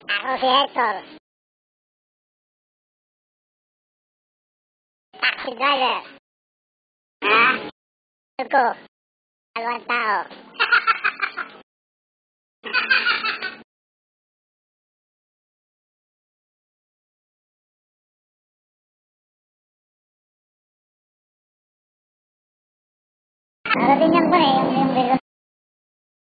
Ako si Hector. Taxi driver. Ha? Ko. Dalawang tao. Ano din yan po eh, yung